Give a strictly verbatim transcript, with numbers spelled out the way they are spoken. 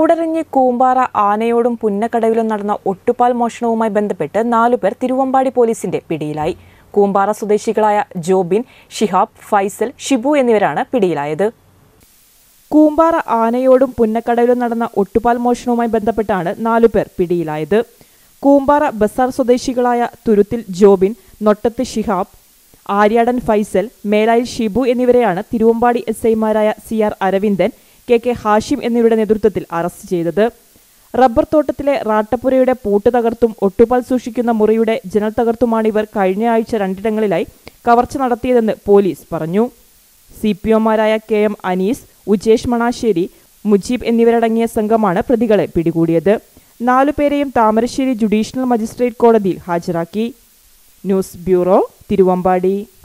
കൂടരഞ്ഞി കൂമ്പാറ ആനയോടും പുന്നക്കടവിലും നടന്ന ഒട്ടുപാൽ മോഷണവുമായി ബന്ധപ്പെട്ട് നാലുപേർ തിരുവമ്പാടി പോലീസിന്റെ പിടിയിലായി. കൂമ്പാറ സ്വദേശികളായ ജോബിൻ, ഷിഹാബ്, ഫൈസൽ, ഷിബു എന്നിവരാണ് പിടിയിലായത്. കൂമ്പാറ ആനയോടും പുന്നക്കടവിലും നടന്ന ഒട്ടുപാൽ മോഷണവുമായി ബന്ധപ്പെട്ടാണ് നാലുപേർ പിടിയിലായത്. കൂമ്പാറ ബസാർ സ്വദേശികളായ തുരുത്തിൽ ജോബിൻ, നൊട്ടത്ത് ഷിഹാബ്, ആര്യാടൻ ഫൈസൽ, മേലായിൽ ഷിബു എന്നിവരെയാണ് തിരുവമ്പാടി എസ് ഐമാരായ C R Aravindan, K K Hashim എന്നിവരുടെ നേതൃത്വത്തിൽ അറസ്റ്റ് ചെയ്തത്. റബ്ബർ തോട്ടത്തിലെ റാട്ടപ്പുരയുടെ പൂട്ട് തകർത്തും ഒട്ടുപാൽ സൂക്ഷിക്കുന്ന മുറിയുടെ ജനൽ തകർത്തുമാണ് ഇവർ കഴിഞ്ഞ ആഴ്ച രണ്ടിടങ്ങളിലായി കവർച്ച നടത്തിയതെന്ന് പോലീസ് പറഞ്ഞു. സി പി ഒമാരായ കെ എം അനീസ്, ഉജേഷ് മണാശ്ശേരി, മുജീബ് എന്നിവരടങ്ങിയ സംഘമാണ് പ്രതികളെ പിടികൂടിയത്. നാലുപേരെയും താമരശ്ശേരി ജുഡീഷ്യൽ മജിസ്ട്രേറ്റ് കോടതിയിൽ ഹാജരാക്കി. News bureau, Thiruvambady.